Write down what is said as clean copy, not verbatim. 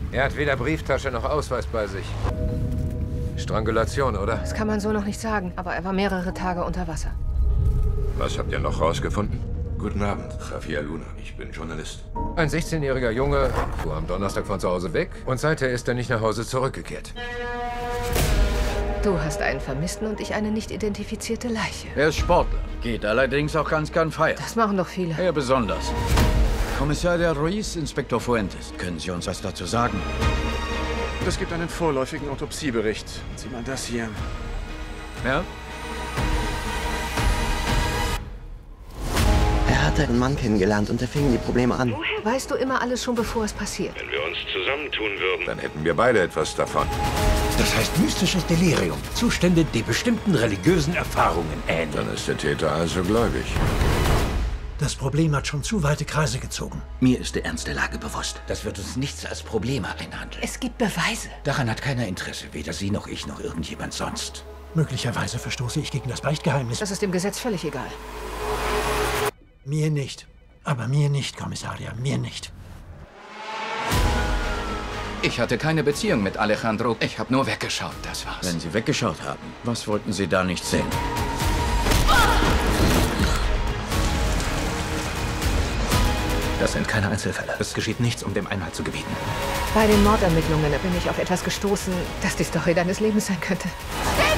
Er hat weder Brieftasche noch Ausweis bei sich. Strangulation, oder? Das kann man so noch nicht sagen, aber er war mehrere Tage unter Wasser. Was habt ihr noch rausgefunden? Guten Abend, Javier Luna. Ich bin Journalist. Ein 16-jähriger Junge fuhr am Donnerstag von zu Hause weg und seither ist er nicht nach Hause zurückgekehrt. Du hast einen Vermissten und ich eine nicht identifizierte Leiche. Er ist Sportler, geht allerdings auch ganz gern feiern. Das machen doch viele. Er besonders. Kommissar del Ruiz, Inspektor Fuentes. Können Sie uns was dazu sagen? Es gibt einen vorläufigen Autopsiebericht. Sieh mal das hier. Ja? Er hatte einen Mann kennengelernt und da fingen die Probleme an. Weißt du immer alles schon, bevor es passiert? Wenn wir uns zusammentun würden, Dann hätten wir beide etwas davon. Das heißt mystisches Delirium. Zustände, die bestimmten religiösen Erfahrungen ähneln. Dann ist der Täter also gläubig. Das Problem hat schon zu weite Kreise gezogen. Mir ist der Ernst der Lage bewusst. Das wird uns nichts als Probleme einhandeln. Es gibt Beweise. Daran hat keiner Interesse, weder Sie noch ich noch irgendjemand sonst. Möglicherweise verstoße ich gegen das Beichtgeheimnis. Das ist dem Gesetz völlig egal. Mir nicht. Aber mir nicht, Kommissaria, mir nicht. Ich hatte keine Beziehung mit Alejandro. Ich habe nur weggeschaut, das war's. Wenn Sie weggeschaut haben, was wollten Sie da nicht sehen? Das sind keine Einzelfälle. Es geschieht nichts, um dem Einhalt zu gebieten. Bei den Mordermittlungen bin ich auf etwas gestoßen, das die Story deines Lebens sein könnte.